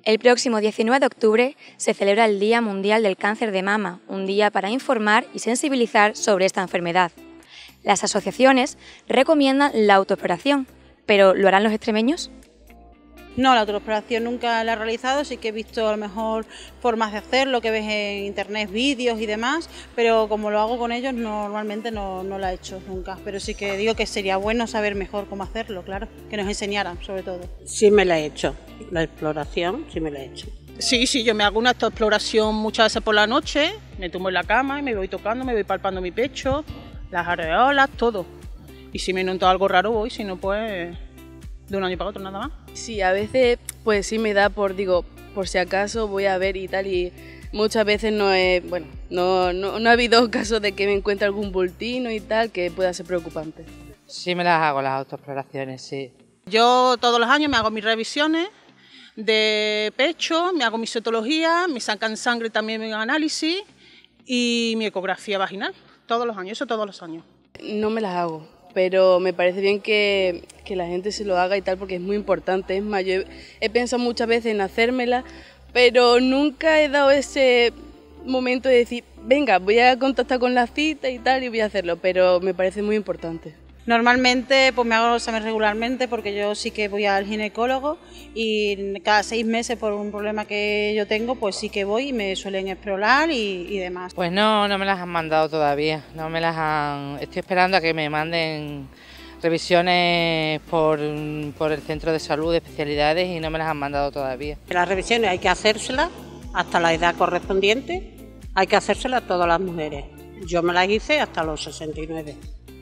El próximo 19 de octubre se celebra el Día Mundial del Cáncer de Mama, un día para informar y sensibilizar sobre esta enfermedad. Las asociaciones recomiendan la autoexploración, pero ¿lo harán los extremeños? No, la autoexploración nunca la he realizado, sí que he visto a lo mejor formas de hacerlo, que ves en internet, vídeos y demás, pero como lo hago con ellos normalmente no la he hecho nunca, pero sí que digo que sería bueno saber mejor cómo hacerlo, claro, que nos enseñaran sobre todo. Sí me la he hecho, la exploración sí me la he hecho. Sí, yo me hago una autoexploración muchas veces por la noche, me tumbo en la cama y me voy tocando, me voy palpando mi pecho, las areolas, todo. Y si me noto algo raro voy, si no pues de un año para otro nada más. Sí, a veces pues sí me da por si acaso voy a ver y tal, y muchas veces no ha habido casos de que me encuentre algún bultino y tal que pueda ser preocupante. Sí me las hago las autoexploraciones, sí. Yo todos los años me hago mis revisiones de pecho, me hago mi citología, me sacan sangre también en análisis y mi ecografía vaginal, todos los años, eso todos los años. No me las hago, pero me parece bien que la gente se lo haga y tal, porque es muy importante. Es más, yo he pensado muchas veces en hacérmela, pero nunca he dado ese momento de decir, venga, voy a contactar con la cita y tal y voy a hacerlo, pero me parece muy importante. Normalmente pues me hago los exámenes regularmente porque yo sí que voy al ginecólogo y cada 6 meses por un problema que yo tengo pues sí que voy y me suelen explorar y demás. Pues no me las han mandado todavía, estoy esperando a que me manden revisiones por el centro de salud de especialidades y no me las han mandado todavía. Las revisiones hay que hacérselas hasta la edad correspondiente, hay que hacérselas a todas las mujeres. Yo me las hice hasta los 69.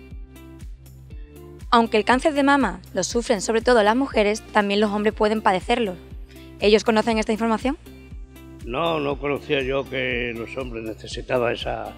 Aunque el cáncer de mama lo sufren sobre todo las mujeres, también los hombres pueden padecerlo. ¿Ellos conocen esta información? No conocía yo que los hombres necesitaban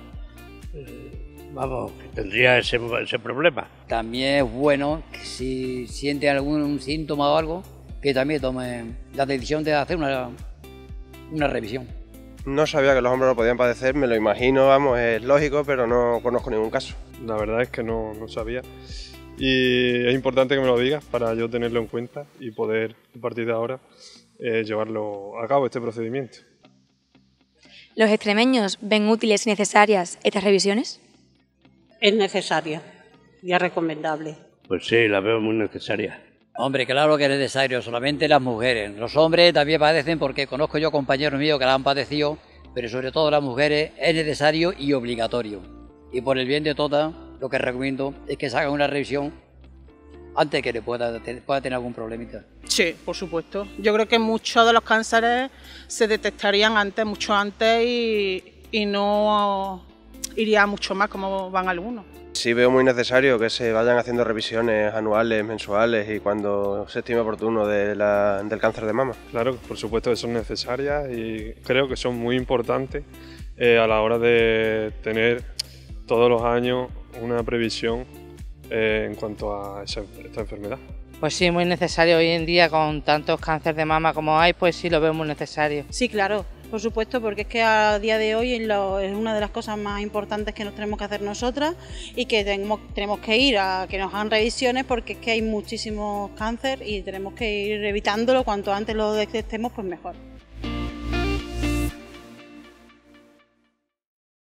que tendría ese problema. También es bueno que si sienten algún síntoma o algo, que también tomen la decisión de hacer una revisión. No sabía que los hombres lo podían padecer, me lo imagino, es lógico, pero no conozco ningún caso. La verdad es que no sabía. Y es importante que me lo digas para yo tenerlo en cuenta y poder, a partir de ahora, llevarlo a cabo, este procedimiento. ¿Los extremeños ven útiles y necesarias estas revisiones? Es necesaria y es recomendable. Pues sí, la veo muy necesaria. Hombre, claro que es necesario, solamente las mujeres. Los hombres también padecen porque conozco yo compañeros míos que la han padecido, pero sobre todo las mujeres es necesario y obligatorio. Y por el bien de todas, lo que recomiendo es que se haga una revisión antes que le pueda tener algún problemita. Sí, por supuesto. Yo creo que muchos de los cánceres se detectarían mucho antes y no iría mucho más como van algunos. Sí veo muy necesario que se vayan haciendo revisiones anuales, mensuales y cuando se estime oportuno del cáncer de mama. Claro, por supuesto que son necesarias y creo que son muy importantes a la hora de tener todos los años una previsión en cuanto a esta enfermedad. Pues sí, muy necesario hoy en día con tantos cánceres de mama como hay, pues sí lo veo muy necesario. Sí, claro, por supuesto, porque es que a día de hoy es una de las cosas más importantes que nos tenemos que hacer nosotras y que tenemos que ir a que nos hagan revisiones porque es que hay muchísimos cáncer y tenemos que ir evitándolo, cuanto antes lo detectemos pues mejor.